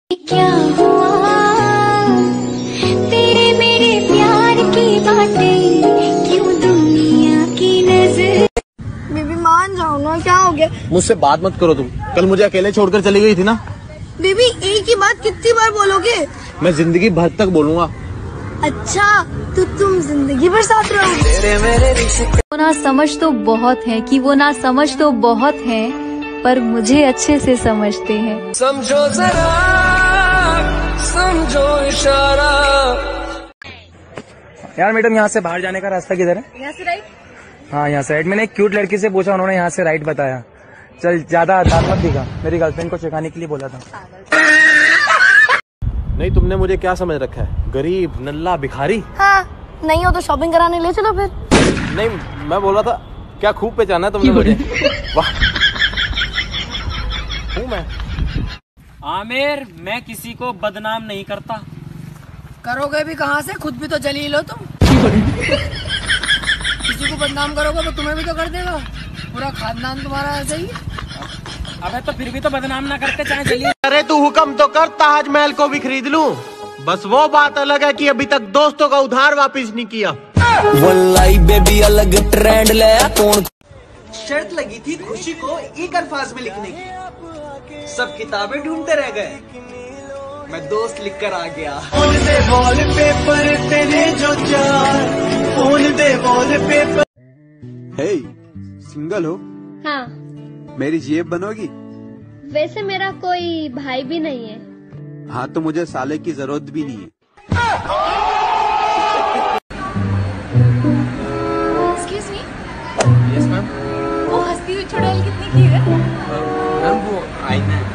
क्या हुआ तेरे मेरे प्यार की बातें क्यों दुनिया की नजर। बेबी मान जाओ ना, क्या हो गया? मुझसे बात मत करो तुम। कल मुझे अकेले छोड़कर चली गई थी ना। बेबी एक ही बात कितनी बार बोलोगे? मैं जिंदगी भर तक बोलूंगा। अच्छा तो तुम जिंदगी भर साथ रहोगे? वो ना समझ तो बहुत है कि वो ना समझ तो बहुत है, पर मुझे अच्छे से समझते हैं। समझो जरा, समझो इशारा। यार मैडम, यहाँ से बाहर जाने का रास्ता किधर है? यहाँ से राइट। हाँ यहाँ से राइट। मैंने एक क्यूट लड़की से पूछा, उन्होंने यहाँ से राइट बताया। चल ज्यादा दांत मत दिखा, मेरी गर्लफ्रेंड को सिखाने के लिए बोला था। नहीं, तुमने मुझे क्या समझ रखा है? गरीब, नल्ला, भिखारी? हाँ नहीं हो तो शॉपिंग कराने ले चलो फिर। नहीं, मैं बोल रहा था क्या खूब पहचाना है तुमने मुझे। वाह, हूँ मैं। आमिर, मैं किसी को बदनाम नहीं करता। करोगे भी कहाँ से? खुद भी तो जली लो तुम। किसी को बदनाम करोगे तो तुम्हें भी तो कर देगा। पूरा खानदान तुम्हारा ऐसे ही। अबे तो फिर भी तो बदनाम ना करते, चाहे जलिए। अरे तू हुक्म तो कर, ताजमहल को भी खरीद लूं। बस वो बात अलग है कि अभी तक दोस्तों का उधार वापस नहीं किया। वल्लाई बेबी अलग ट्रेंड ले कौन। शर्त लगी थी खुशी को एक अल्फाज में लिखने की, सब किताबें ढूंढते रह गए, मैं दोस्त लिखकर आ गया। फोन दे वॉलपेपर तेरे जो चार, फोन दे वॉलपेपर। हे, सिंगल हो? हाँ। मेरी जेब बनोगी? वैसे मेरा कोई भाई भी नहीं है। हाँ तो मुझे साले की जरूरत भी नहीं है। Excuse me? Yes ma'am. वो हंसती हुई चुड़ैल कितनी की है? मैम वो आईना है।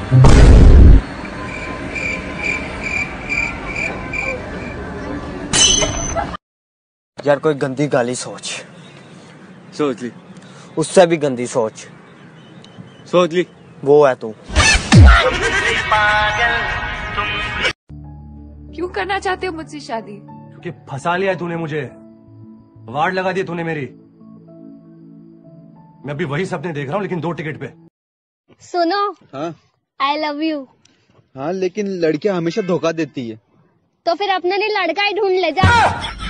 यार कोई गंदी गाली सोच ली। उससे भी गंदी सोच ली। वो है तू। क्यों करना चाहते हो मुझसे शादी? क्योंकि फंसा लिया तूने मुझे, वार्ड लगा दिया तूने मेरी। मैं अभी वही सपने देख रहा हूँ, लेकिन 2 टिकट पे। सुनो, हाँ आई लव यू। हाँ, लेकिन लड़कियां हमेशा धोखा देती है। तो फिर अपने लिए लड़का ही ढूंढ ले जा।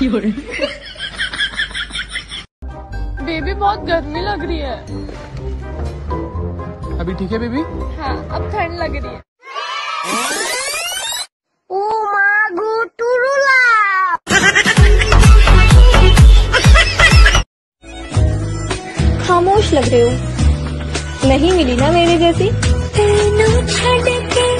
बेबी बहुत गर्मी लग रही है। अभी ठीक है बेबी? हाँ अब ठंड लग रही है। ओ मागू टुरुला। खामोश लग रहे हो, नहीं मिली ना मेरे जैसी।